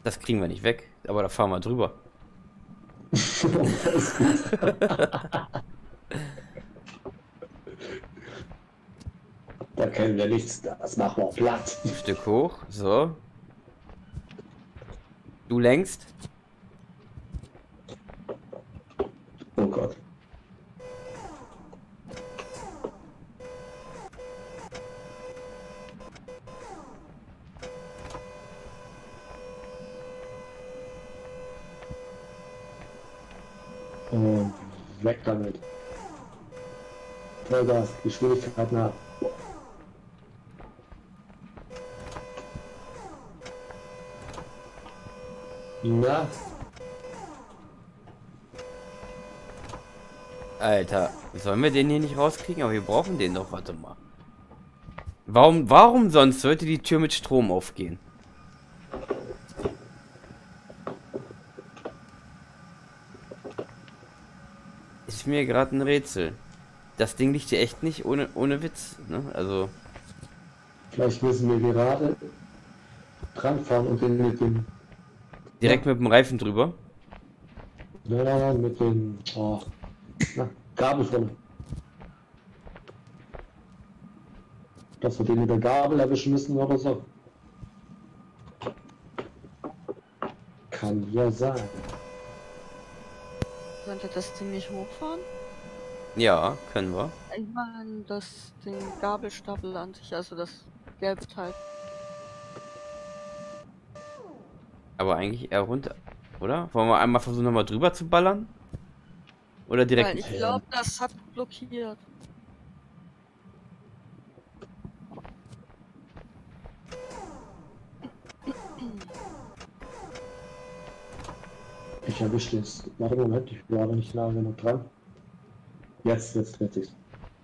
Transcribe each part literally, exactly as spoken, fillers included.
Das kriegen wir nicht weg, aber da fahren wir drüber. Das ist gut. Da kennen wir nichts, das machen wir platt. Ein Stück hoch, so. Du lenkst. Oh Gott. Und weg damit. Vollgas, Geschwindigkeit nach. Na, Alter, sollen wir den hier nicht rauskriegen? Aber wir brauchen den doch, warte mal. Warum, warum sonst sollte die Tür mit Strom aufgehen? Ist mir gerade ein Rätsel. Das Ding liegt hier echt nicht ohne, ohne Witz, ne? Also, vielleicht müssen wir gerade dran fahren und den mit dem, direkt mit dem Reifen drüber. nein, nein, nein, mit dem, oh, na, Gabel vorne. Dass wir den mit der Gabel erwischen müssen oder so. Kann ja sein. Könnte das Ding nicht hochfahren? Ja, können wir. Ich meine, das den Gabelstapel an sich, also das gelbe Teil. Aber eigentlich eher runter, oder? Wollen wir einmal versuchen, nochmal drüber zu ballern? Oder direkt? Weil ich glaube, das hat blockiert. Ich erwische es. Warte, Moment, ich war aber nicht nah genug dran. Jetzt, jetzt dreht sich's.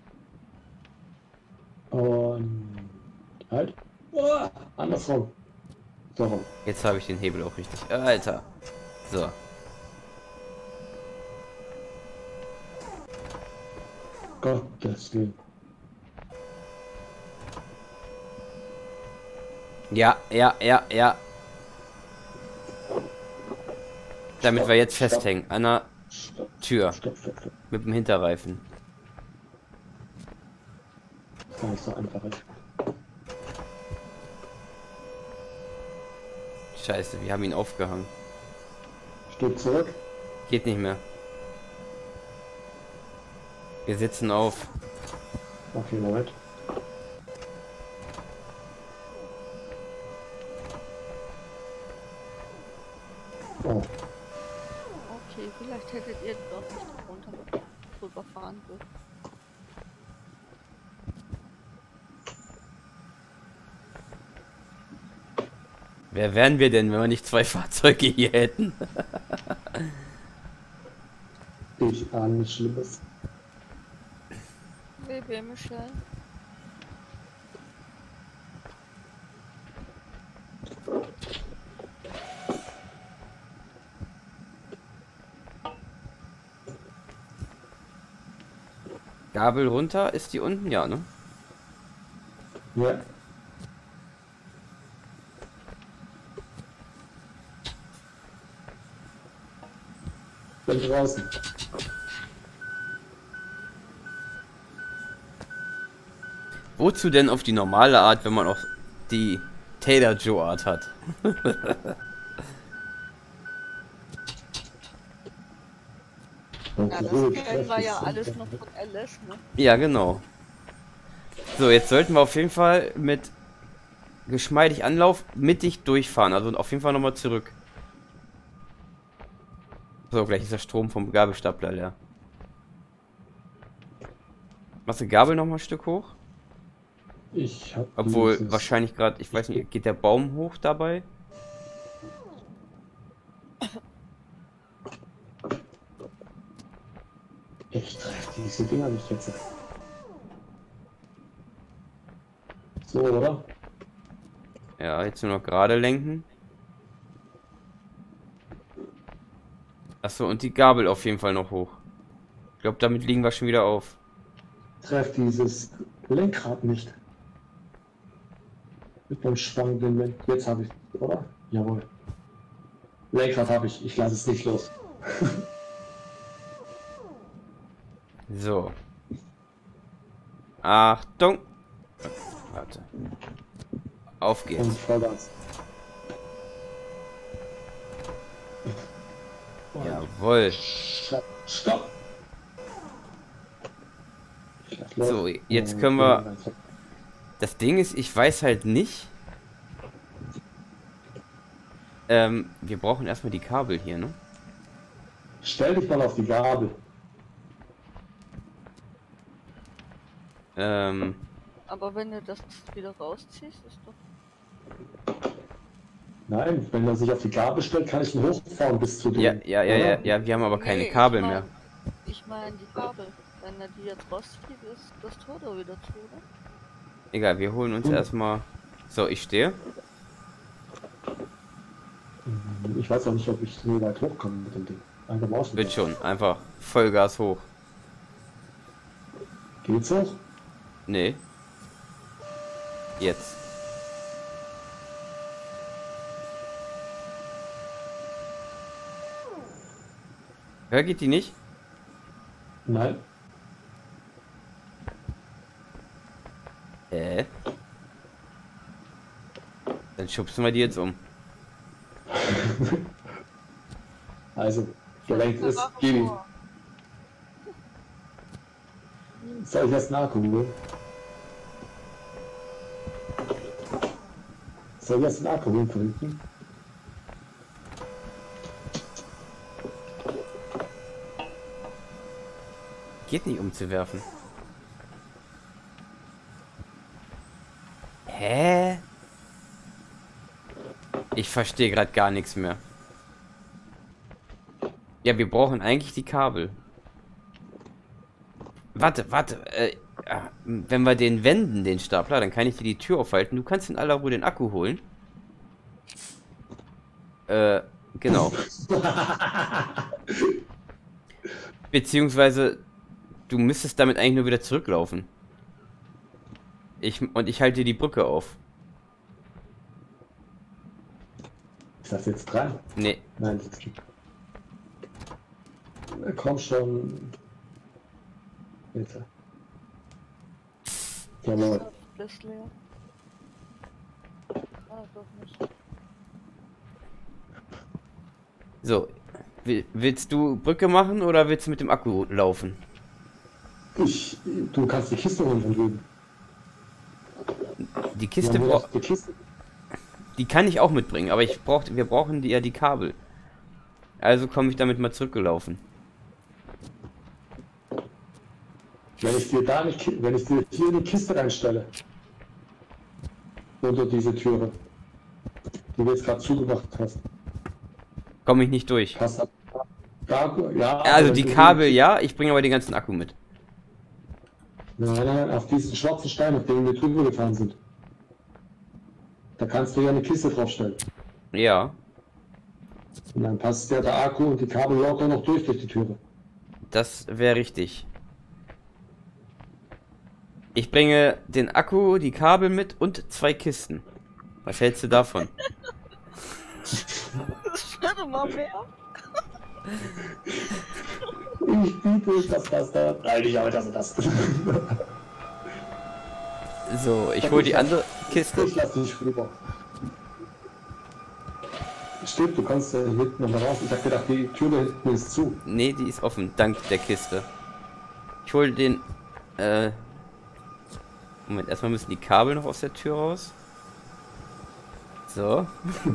Und halt. Oh, andersrum. So rum. Jetzt habe ich den Hebel auch richtig. Alter. So. Gottes Willen. Ja, ja, ja, ja. Damit wir jetzt Stopp. festhängen. An der Stopp, Tür. stopp, stopp, stopp. Mit dem Hinterreifen. Das ist gar nicht so einfach. Ey. Scheiße, wir haben ihn aufgehangen. Stück zurück. Geht nicht mehr. Wir sitzen auf. Okay, Moment. Oh, Okay, vielleicht hättet ihr dort nicht runter drüber fahren dürfen. Wer wären wir denn, wenn wir nicht zwei Fahrzeuge hier hätten? ich ahne nichts Schlimmes. W B Michelle. Gabel runter, ist die unten? Ja, ne? Ja. Bin draußen. Wozu denn auf die normale Art, wenn man auch die Taylor Joe Art hat? Und Ja, das ruhig, kennen wir kräftig ja sind alles wir. noch von Alice, ne? Ja, genau. So, jetzt sollten wir auf jeden Fall mit geschmeidig Anlauf mittig durchfahren. Also auf jeden Fall nochmal zurück. So, gleich ist der Strom vom Gabelstapler leer. Machst du Gabel nochmal ein Stück hoch? Ich hab Obwohl, dieses- wahrscheinlich gerade, ich weiß nicht, geht der Baum hoch dabei? Ich treffe diese Dinger nicht jetzt. So, oder? Ja, jetzt nur noch gerade lenken. Achso, und die Gabel auf jeden Fall noch hoch. Ich glaube, damit liegen wir schon wieder auf. Treff dieses Lenkrad nicht. Mit dem schwankenden Lenk. Jetzt habe ich, oder? Jawohl. Lenkrad habe ich, ich lasse es nicht los. So. Achtung. Warte. Auf geht's. Und Vollgas. Jawohl. Stopp. Stopp. Ich lass los. So, jetzt können wir... Das Ding ist, ich weiß halt nicht... Ähm, wir brauchen erstmal die Kabel hier, ne? Stell dich mal auf die Gabel. Ähm... Aber wenn du das wieder rausziehst, ist doch... Nein, wenn er sich auf die Gabel stellt, kann ich ihn hochfahren bis zu dem. Ja, ja, ja, ja, oder? ja, wir haben aber keine Nee, Kabel ich mein, mehr. Ich meine die Kabel. Wenn er die jetzt rauszieht, ist das Tor da wieder zu, oder? Egal, wir holen uns Hm. erstmal... So, ich stehe. Ich weiß auch nicht, ob ich so weit hochkomme mit dem Ding. Einfach mal Wird ausprobieren. schon, einfach Vollgas hoch. Geht's hoch? Nee. Jetzt. Hör, geht die nicht? Nein. Äh. Dann schubsen wir die jetzt um. Also, gelenkt ist, gib ihm. Soll ich erst nachgucken? Soll ich erst den Akku holen von hinten? Geht nicht umzuwerfen. Hä? Ich verstehe gerade gar nichts mehr. Ja, wir brauchen eigentlich die Kabel. Warte, warte. Äh, ah, wenn wir den wenden, den Stapler, dann kann ich dir die Tür aufhalten. Du kannst in aller Ruhe den Akku holen. Äh, genau. Beziehungsweise, du müsstest damit eigentlich nur wieder zurücklaufen. Ich, und ich halte die Brücke auf. Ist das jetzt dran? Nee. Nein, das ist nicht. Na, komm schon. Bitte. Jawohl. Das ist leer. Ah, doch nicht. So. Will, willst du Brücke machen oder willst du mit dem Akku laufen? Ich, du kannst die Kiste holen von drüben. Die Kiste, Ja, bra die Kiste. die kann ich auch mitbringen, aber ich brauch, wir brauchen die, ja die Kabel. Also komme ich damit mal zurückgelaufen. Wenn ich dir da eine, Ki- wenn ich dir hier eine Kiste reinstelle, unter diese Türe, die du jetzt gerade zugemacht hast, Komme ich nicht durch. hast du da, ja, Also aber die du- Kabel ja, ich bringe aber den ganzen Akku mit. Nein, nein, auf diesen schwarzen Stein, auf dem wir drüber gefahren sind. Da kannst du ja eine Kiste draufstellen. Ja, Und dann passt ja der Akku und die Kabel locker noch durch durch die Türe. das wäre richtig. Ich bringe den Akku, die Kabel mit und zwei Kisten. Was hältst du davon? Das wäre mal mehr. Ich biete das, das, das. Nein, ich habe das und das. So, ich hole die andere Kiste. Ich lass dich rüber. Stimmt, du kannst äh, hinten noch mal raus. Ich hab gedacht, die Tür da hinten ist zu. Nee, die ist offen, dank der Kiste. Ich hole den, äh... Moment, erstmal müssen die Kabel noch aus der Tür raus. So.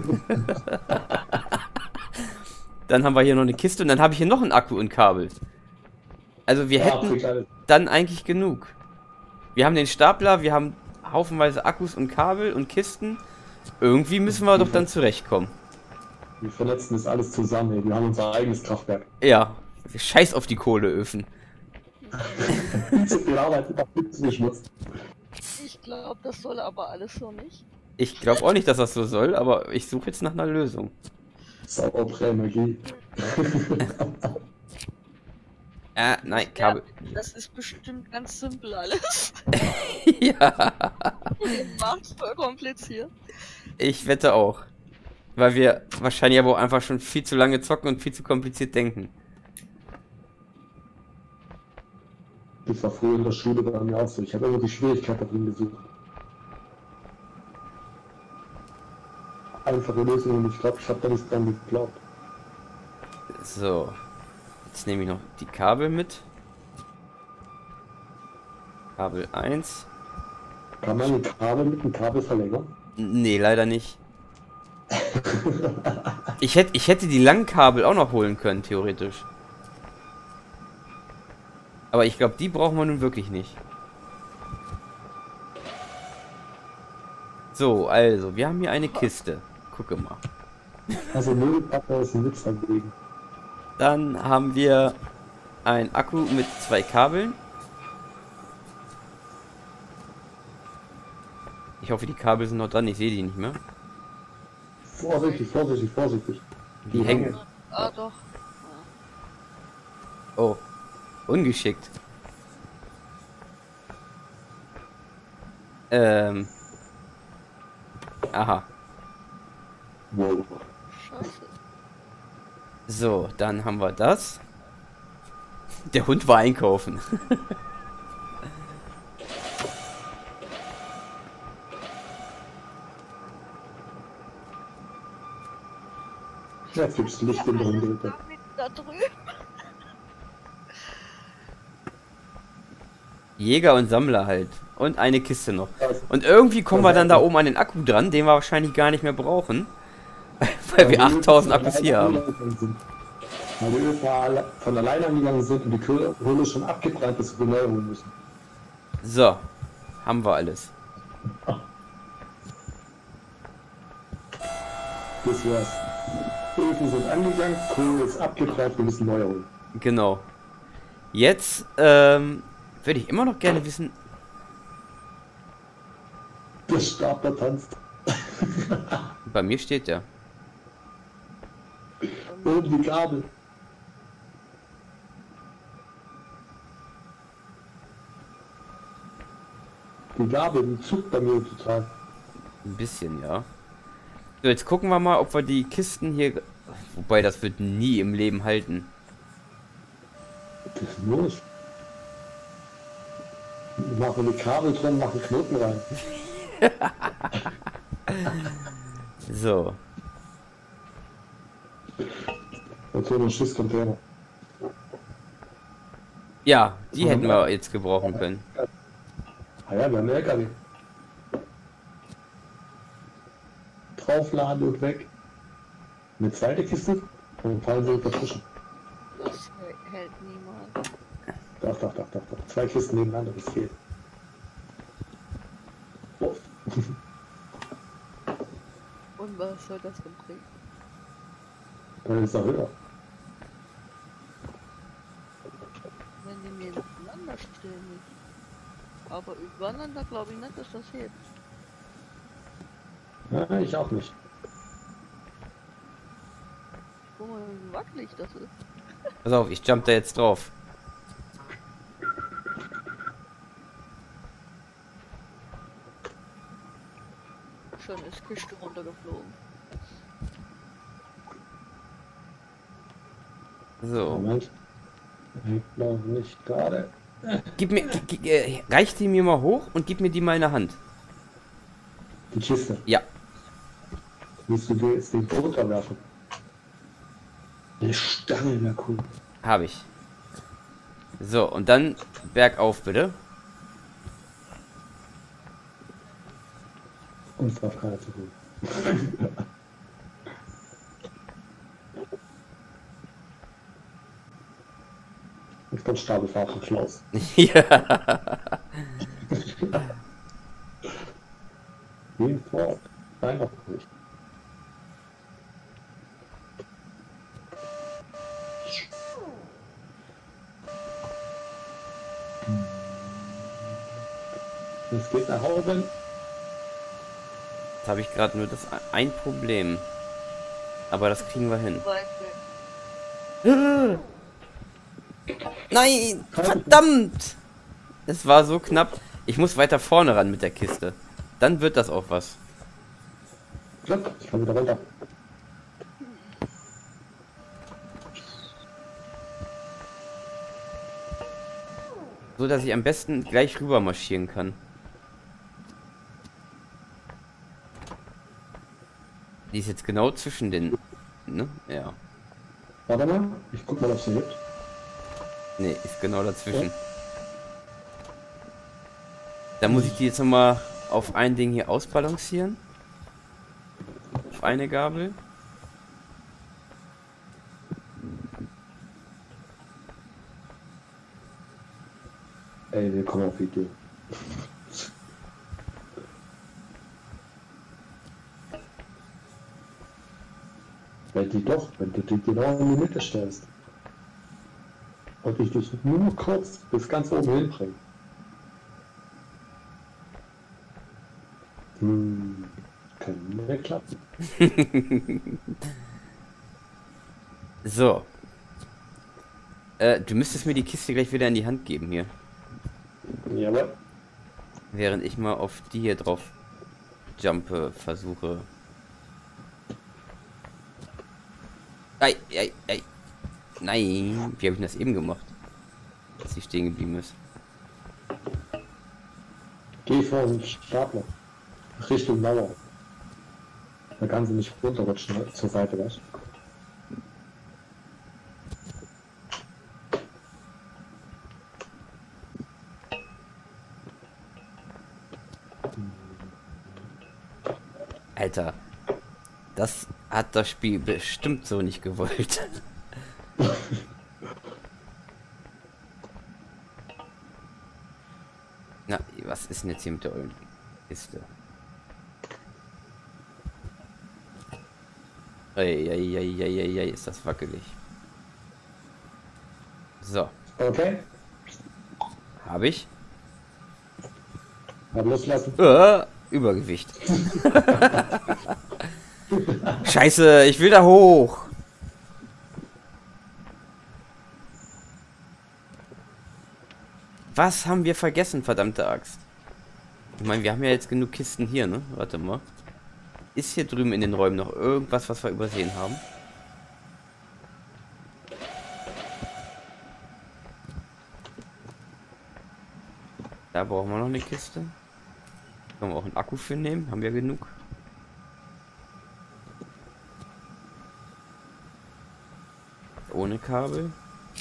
Dann haben wir hier noch eine Kiste und dann habe ich hier noch einen Akku und Kabel. Also wir Ja, hätten Afrika. dann eigentlich genug. Wir haben den Stapler, wir haben haufenweise Akkus und Kabel und Kisten. Irgendwie müssen wir doch dann zurechtkommen. Wir vernetzen das alles zusammen. Ey. Wir haben unser eigenes Kraftwerk. Ja, scheiß auf die Kohleöfen. So viel Arbeit, nicht Schmutz. Ich glaube, das soll aber alles so nicht. Ich glaube auch nicht, dass das so soll, aber ich suche jetzt nach einer Lösung. Saubere Energie. Äh, nein, Kabel. Ja, das ist bestimmt ganz simpel alles. Ja, Macht's voll kompliziert. ich wette auch. Weil wir wahrscheinlich aber auch einfach schon viel zu lange zocken und viel zu kompliziert denken. Das war früher in der Schule bei mir auch so. Ich habe immer die Schwierigkeit darin gesucht. Einfache Lösungen und ich glaube, ich habe da nicht dran geglaubt. So. Jetzt nehme ich noch die Kabel mit. Kabel eins. Kann man ein Kabel mit einem Kabel verlängern? Nee, leider nicht. Ich hätte, ich hätte die langen Kabel auch noch holen können, theoretisch. Aber ich glaube, die brauchen wir nun wirklich nicht. So, also, wir haben hier eine Kiste. Gucke mal. Also Müllpacker ist ein Witz dagegen. Dann haben wir ein Akku mit zwei Kabeln. Ich hoffe, die Kabel sind noch dran. Ich sehe die nicht mehr. Vorsichtig, vorsichtig, vorsichtig. Die hängen. Ah, doch. Oh, ungeschickt. Ähm. Aha. Wow. Scheiße. So, dann haben wir das. Der Hund war einkaufen. Jetzt gibt's Licht in der Hunde. Da drüben. Jäger und Sammler halt. Und eine Kiste noch. Und irgendwie kommen wir dann da oben an den Akku dran, den wir wahrscheinlich gar nicht mehr brauchen. Weil wir achttausend Akkus hier haben. Weil die Öfen von alleine angegangen sind und die Kohle schon abgebrannt ist, wir neu holen müssen. So, haben wir alles. Das war's. Öfen sind angegangen, Kohle ist abgebrannt, wir müssen neu holen. Genau. Jetzt ähm, würde ich immer noch gerne wissen. Der Stapler tanzt. Bei mir steht der. Oben die Kabel. Die Gabel, die zuckt bei mir total. Ein bisschen, ja. So, jetzt gucken wir mal, ob wir die Kisten hier... Wobei, das wird nie im Leben halten. Das ist los. Machen die Kabel drin, machen Knoten rein. So. Und so einen Schiffscontainer. Ja, die hätten wir jetzt gebrauchen können. Ah ja, wir haben L K W. Draufladen und weg. Eine zweite Kiste, dann fallen sie dazwischen. Das hält niemand. Doch, doch, doch, doch, doch. Zwei Kisten nebeneinander, das geht. Oh. Und was soll das denn bringen? Dann ist er höher. Wenn die mir nebeneinander stehen nicht. Aber übereinander glaube ich nicht, dass das hebt. Ja, ich auch nicht. Guck mal, wie wackelig das ist. Pass auf, ich jump da jetzt drauf. Schon ist Kiste runtergeflogen. So. Moment. Ich glaube nicht gerade. Gib mir... G g äh, reich die mir mal hoch und gib mir die mal in der Hand. Die Kiste. Ja. Willst du dir jetzt den runterwerfen? Eine Stange wäre cool. Habe ich. So, und dann bergauf, bitte. Und es war keiner zu gut. Jetzt kommt Stapelfahrt von Klaus. Ja. Gehen fort. Nein, noch nicht. Es geht nach Hause. Jetzt habe ich gerade nur das ein Problem. Aber das kriegen wir hin. Weit weg. Nein! Verdammt! Es war so knapp. Ich muss weiter vorne ran mit der Kiste. Dann wird das auch was. Klapp, ich kann wieder runter. So, dass ich am besten gleich rüber marschieren kann. Die ist jetzt genau zwischen den... Ne? Ja. Warte mal, ich guck mal, ob sie gibt. Ne, ist genau dazwischen. Ja. Da muss ich die jetzt nochmal auf ein Ding hier ausbalancieren. Auf eine Gabel. Ey, wir kommen auf Idee. Wenn die doch, wenn du die genau in die Mitte stellst. Und ich dich nur kurz bis ganz oben hinbringe. Hm, kann nicht klappen. So. Äh, du müsstest mir die Kiste gleich wieder in die Hand geben hier. Jawohl. Während ich mal auf die hier drauf jumpe, versuche. Ei, ei, ei. Nein, wie habe ich das eben gemacht? Dass sie stehen geblieben ist. Geh vor den Stapler. Richtung Mauer. Da kann sie nicht runterrutschen, ne? Zur Seite, weißt du? Alter, das hat das Spiel bestimmt so nicht gewollt. Na, was ist denn jetzt hier mit der ollen Kiste? Eieieiei, ist das wackelig. So. Okay. Habe ich? Mal loslassen. Uh, Übergewicht. Scheiße, ich will da hoch. Was haben wir vergessen, verdammte Axt? Ich meine, wir haben ja jetzt genug Kisten hier, ne? Warte mal. Ist hier drüben in den Räumen noch irgendwas, was wir übersehen haben? Da brauchen wir noch eine Kiste. Können wir auch einen Akku für nehmen? Haben wir genug? Ohne Kabel.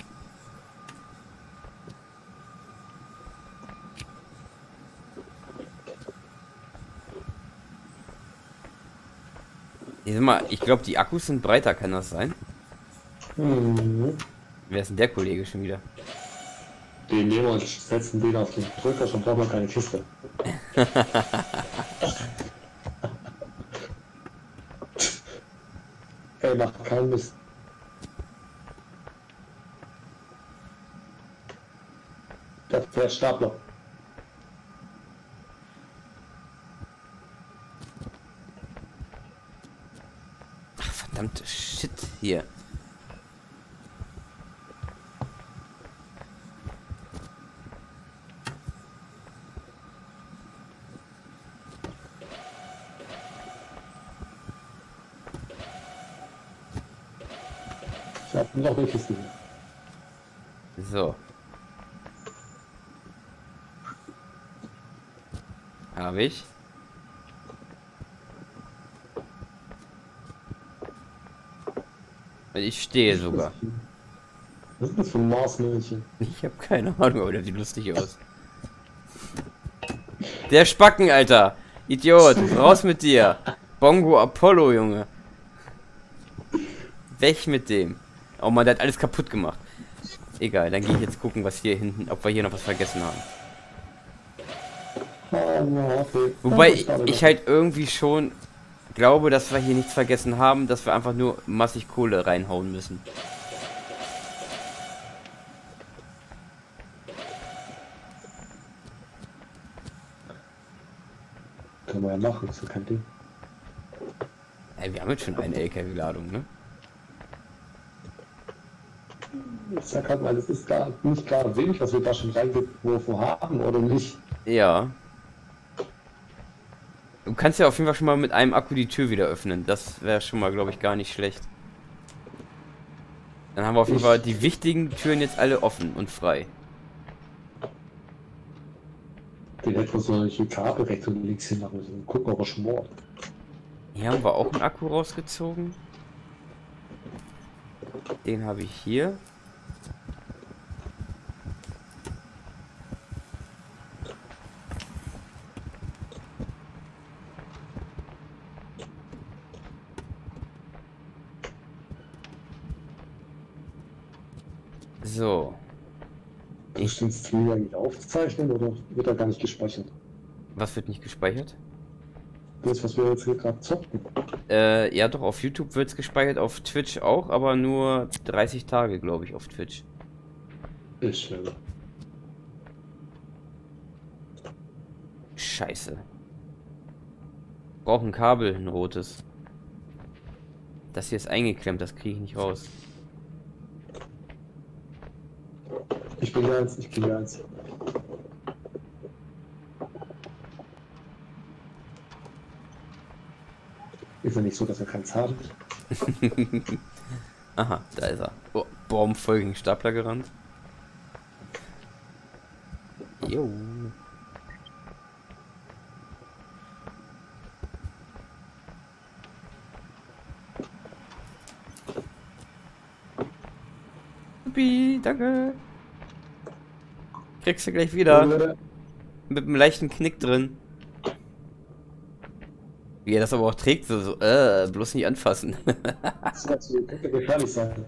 Ich sag mal, ich glaube, die Akkus sind breiter, kann das sein? Mhm. Wer ist denn der Kollege schon wieder? Den nehmen wir und setzen den auf den Drücker, schon brauchen wir keine Kiste. Ey, mach keinen Mist. Der fährt Stapler. Ach, verdammte Shit hier. Ich hab noch eine Kiste hier. So. Habe ich. Ich stehe sogar. Was ist das für ein Marsmännchen? Ich habe keine Ahnung, aber der sieht lustig aus. Der Spacken, Alter! Idiot! Raus mit dir! Bongo Apollo, Junge! Weg mit dem! Oh man, der hat alles kaputt gemacht. Egal, dann gehe ich jetzt gucken, was hier hinten, ob wir hier noch was vergessen haben. Oh, okay. Wobei ich, ich halt irgendwie schon glaube, dass wir hier nichts vergessen haben, dass wir einfach nur massig Kohle reinhauen müssen. Können wir ja machen, ist ja kein Ding. Ey, wir haben jetzt schon eine L K W-Ladung, ne? Ich sag halt mal, es ist gar nicht gar wenig, was wir da schon reingeworfen haben, oder nicht? Ja. Du kannst ja auf jeden Fall schon mal mit einem Akku die Tür wieder öffnen. Das wäre schon mal, glaube ich, gar nicht schlecht. Dann haben wir auf jeden Fall die wichtigen Türen jetzt alle offen und frei. Den etwa solche Kabel rechts und links hin machen müssen. Gucken, ob er schmort. Hier haben wir auch einen Akku rausgezogen. Den habe ich hier. So. Ist den Stream eigentlich aufzeichnen oder wird er gar nicht gespeichert? Was wird nicht gespeichert? Das, was wir jetzt hier gerade zocken. Äh, ja doch, auf YouTube wird es gespeichert, auf Twitch auch, aber nur dreißig Tage, glaube ich, auf Twitch. Ist schön. Scheiße. Brauche ein Kabel, ein rotes. Das hier ist eingeklemmt, das kriege ich nicht raus. Ich bin eins, ich bin eins. Ist ja nicht so, dass wir keins haben. Aha, da ist er. Oh, Baum voll gegen Stapler gerannt. Jo. Supi, danke. Kriegst du gleich wieder. Mit einem leichten Knick drin. Wie er das aber auch trägt, so, so äh, bloß nicht anfassen. Das könnte gefährlich sein.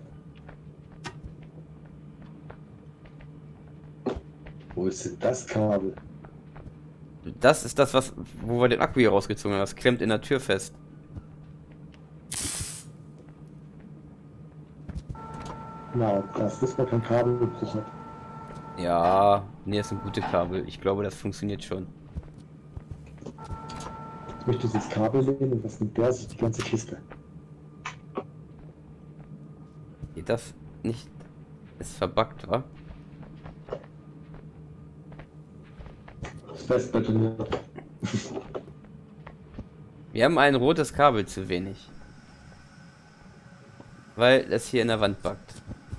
Wo ist denn das Kabel? Das ist das, was, wo wir den Akku hier rausgezogen haben. Das klemmt in der Tür fest. Na, das ist mal kein Kabelbruch hat. Ja, nee, das sind gute Kabel. Ich glaube, das funktioniert schon. Ich möchte dieses Kabel nehmen und was nimmt der sich die ganze Kiste? Geht das nicht? Ist verbuggt, wa? Fest betoniert. Wir haben ein rotes Kabel zu wenig. Weil das hier in der Wand buggt.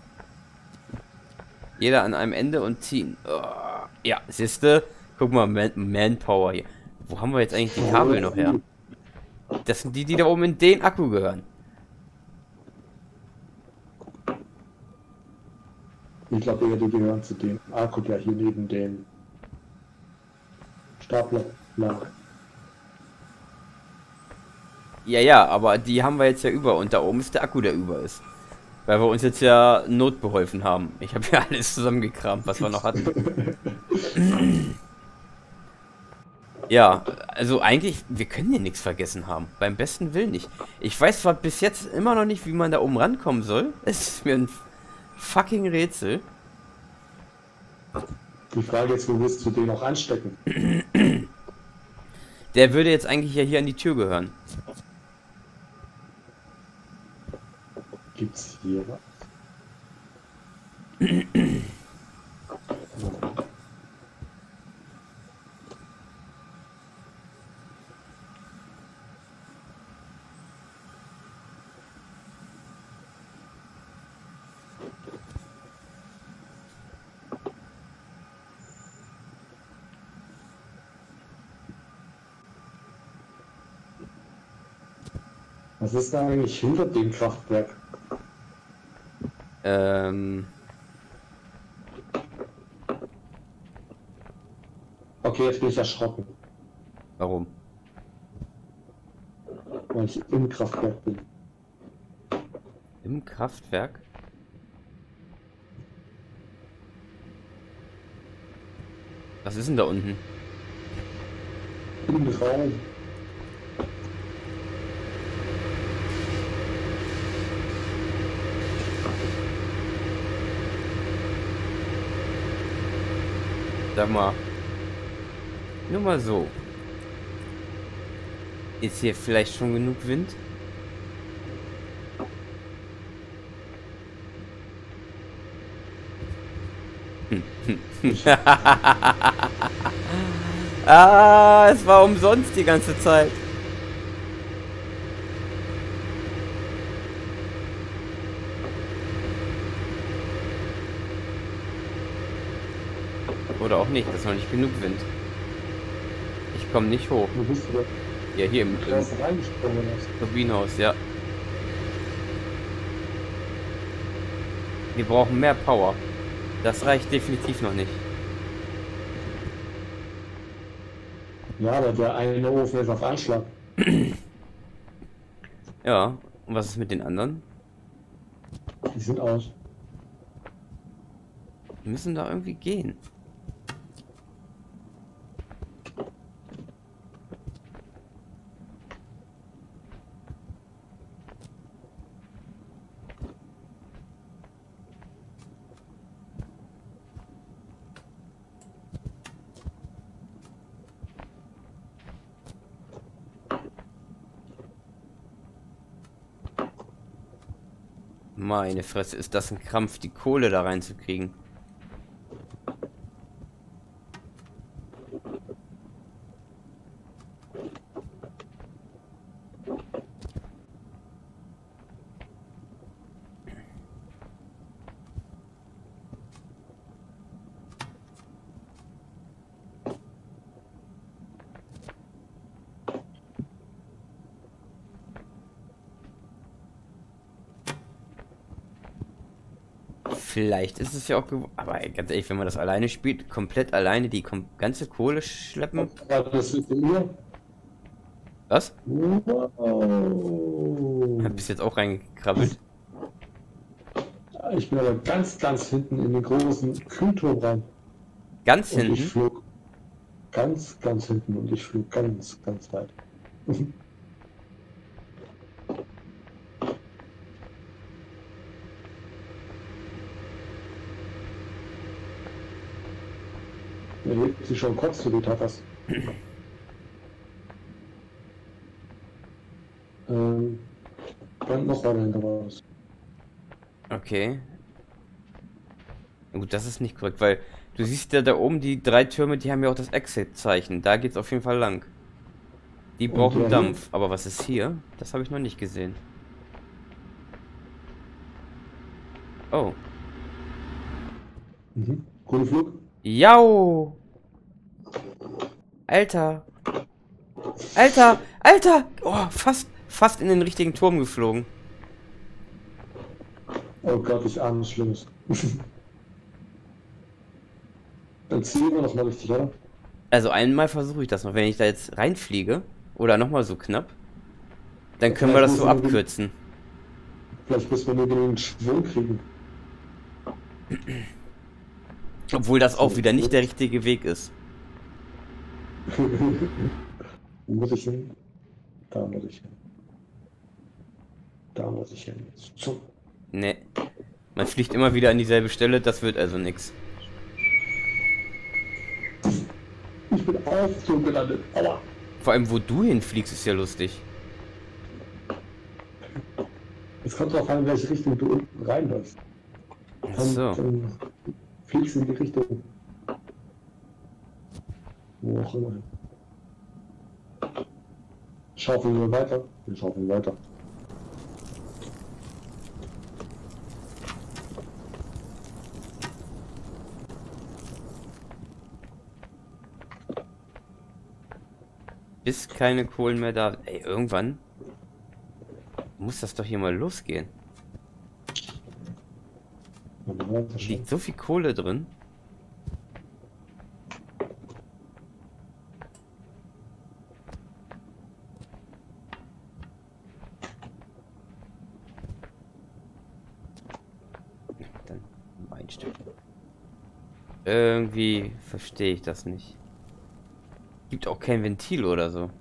Jeder an einem Ende und ziehen. Oh, ja, siehste, guck mal, Man Manpower hier. Wo haben wir jetzt eigentlich die Kabel noch her? Das sind die, die da oben in den Akku gehören. Ich glaube eher, die gehören zu dem Akku, der hier neben dem Stapler lag. Ja, ja, aber die haben wir jetzt ja über und da oben ist der Akku, der über ist. Weil wir uns jetzt ja notbeholfen haben. Ich habe ja alles zusammengekramt, was wir noch hatten. Ja, also eigentlich, wir können hier nichts vergessen haben. Beim besten Willen nicht. Ich weiß zwar bis jetzt immer noch nicht, wie man da oben rankommen soll. Es ist mir ein fucking Rätsel. Die Frage ist, wo willst du den noch anstecken? Der würde jetzt eigentlich ja hier an die Tür gehören. Gibt's hier was? Was ist da eigentlich hinter dem Kraftwerk? Ähm. Okay, jetzt bin ich erschrocken, Warum? weil ich im Kraftwerk bin. Im Kraftwerk? Was ist denn da unten? Im Raum. Sag mal. Nur mal so. Ist hier vielleicht schon genug Wind? Ah, es war umsonst die ganze Zeit. Oder auch nicht, das ist noch nicht genug Wind. Ich komme nicht hoch. Wo bist du da? Ja, hier im, Du im hast reingesprungen. hast. Turbinenhaus, ja. Wir brauchen mehr Power. Das reicht definitiv noch nicht. Ja, aber der eine Ofen ist auf Anschlag. Ja, und was ist mit den anderen? Die sind aus. Wir müssen da irgendwie gehen. Meine Fresse, ist das ein Krampf, die Kohle da reinzukriegen. Vielleicht ist es ja auch gew- aber ey, ganz ehrlich, wenn man das alleine spielt, komplett alleine die kom ganze Kohle schleppen. Ja, das ist hier. Was? Wow. Hab bis jetzt auch reingekrabbelt. Ich bin aber ganz, ganz hinten in den großen Kühlturm rein. Ganz Und ich hinten. flog ganz, ganz hinten und ich flog ganz, ganz weit. Er hebt sich schon kurz zu die Tatas. ähm, dann noch weiter hinter was. Okay. Gut, das ist nicht korrekt, weil du siehst ja da oben die drei Türme, die haben ja auch das Exit-Zeichen. Da geht's auf jeden Fall lang. Die Und brauchen der Dampf. Aber was ist hier? Das habe ich noch nicht gesehen. Oh. Mhm. Grüne Flug. Jau! Alter! Alter! Alter! Oh, fast, fast in den richtigen Turm geflogen. Oh Gott, ich ahne was Schlimmes. Dann ziehen wir noch mal richtig, oder? Also einmal versuche ich das noch. Wenn ich da jetzt reinfliege, oder nochmal so knapp, dann können wir das so abkürzen. Vielleicht müssen wir nur genügend Schwung kriegen. Obwohl das auch wieder nicht der richtige Weg ist. Wo muss ich hin? Da muss ich hin. Da muss ich hin. So. Ne. Man fliegt immer wieder an dieselbe Stelle, das wird also nix. Ich bin auf so gelandet. Aua. Vor allem, wo du hinfliegst, ist ja lustig. Es kommt drauf an, in welche Richtung du unten reinläufst. Ach Dann, so. dann fliegst du in die Richtung. Wo auch immer. Schaufeln wir weiter. Wir schaufeln weiter. Bis keine Kohlen mehr da. Ey, irgendwann muss das doch hier mal losgehen. Und weiter schon. Liegt so viel Kohle drin. Dann ein Stück. Irgendwie verstehe ich das nicht. Gibt auch kein Ventil oder so.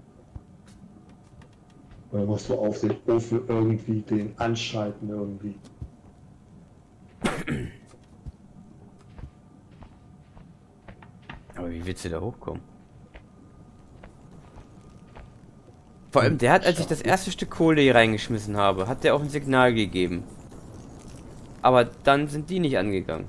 Oder musst du auf den Ofen irgendwie den anschalten irgendwie. Aber wie willst du da hochkommen? Vor allem, der hat, als ich das erste Stück Kohle hier reingeschmissen habe, hat der auch ein Signal gegeben. Aber dann sind die nicht angegangen.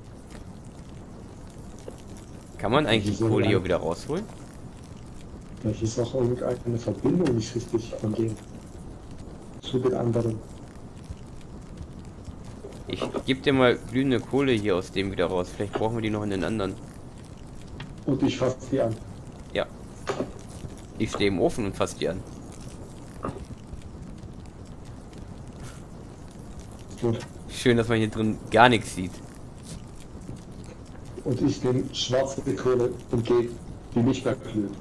Kann man eigentlich die Kohle hier wieder rausholen? Vielleicht ist auch irgendeine Verbindung nicht richtig von dem zu den anderen. Ich gebe dir mal glühende Kohle hier aus dem wieder raus. Vielleicht brauchen wir die noch in den anderen. Und ich fasse die an. Ja. Ich stehe im Ofen und fasse die an. Gut. Schön, dass man hier drin gar nichts sieht. Und ich nehme schwarze Kohle und gehe die nicht mehr glüht.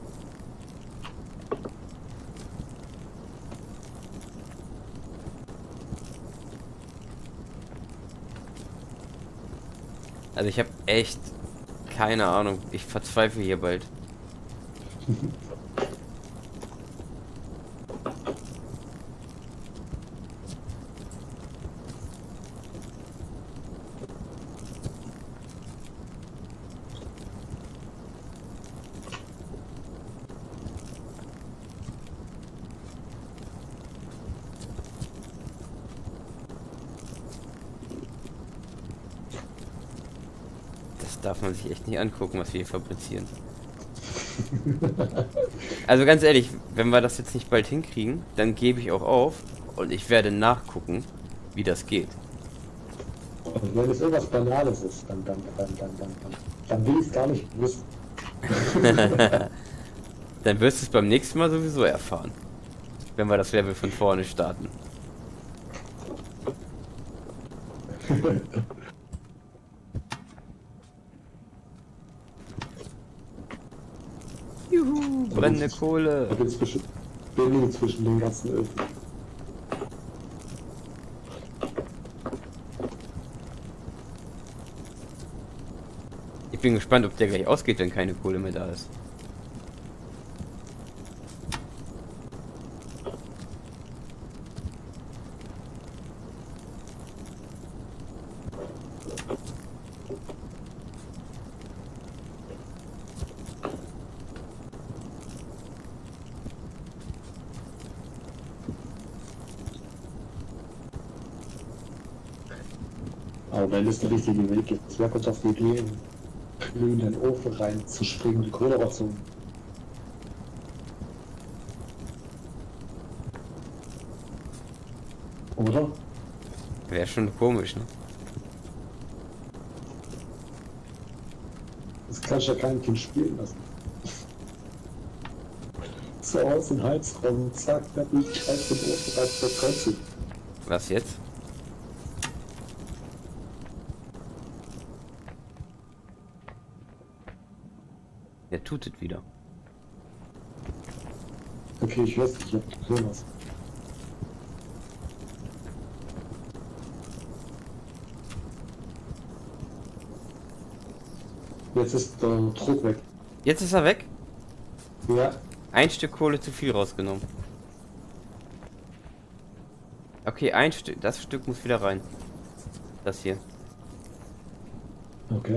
Also ich habe echt keine Ahnung. Ich verzweifle hier bald. Das darf man sich echt nicht angucken, was wir hier fabrizieren. Also ganz ehrlich, wenn wir das jetzt nicht bald hinkriegen, dann gebe ich auch auf und ich werde nachgucken, wie das geht. Und wenn es irgendwas Banales ist, dann, dann, dann, dann, dann, dann, dann will ich es gar nicht wissen. Dann wirst du es beim nächsten Mal sowieso erfahren. Wenn wir das Level von vorne starten. Juhu, brennende Kohle. Da gibt es bestimmt Bindungen zwischen den ganzen Öfen. Ich bin gespannt, ob der gleich ausgeht, wenn keine Kohle mehr da ist. Aber wenn es der richtige Weg ist, wer kommt auf die Idee, in glühenden Ofen reinzuspringen, die Kohle rauszuholen? Oder? Wäre schon komisch, ne? Das kannst du ja kein Kind spielen lassen. So aus dem Heizraum, zack, fertig, scheiß den Ofen rein, das kannst du. Was jetzt? Der tutet wieder. Okay, ich weiß nicht, ich hab gesehen was. Jetzt ist der Druck weg. Jetzt ist er weg. Ja, Ein Stück Kohle zu viel rausgenommen. Okay, ein Stück. Das Stück muss wieder rein. Das hier. okay.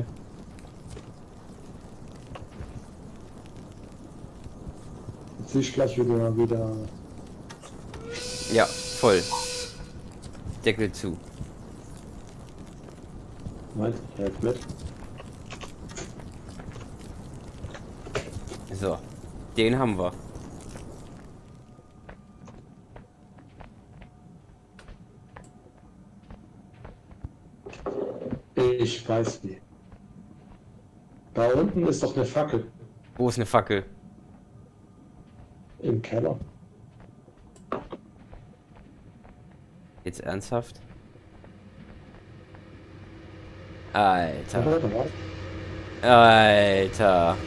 Jetzt sehe ich gleich wieder, wieder. Ja, voll. Deckel zu. Meint, ja, mit. So. Den haben wir. Ich weiß wie. Da unten ist doch eine Fackel Wo ist eine Fackel? im Keller. Jetzt ernsthaft? Alter. Warte mal. Alter.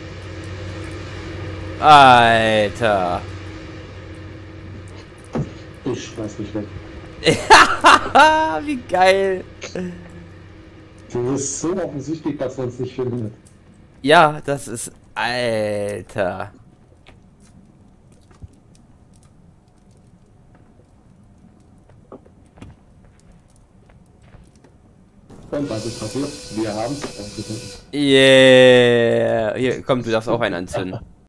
Alter. Ich schmeiß mich weg. Wie geil. Das ist so offensichtlich, dass man es nicht findet. Ja, das ist... Alter. Und was ist passiert? Wir haben es gefunden. Yeah. Hier, komm, du darfst auch einen anzünden.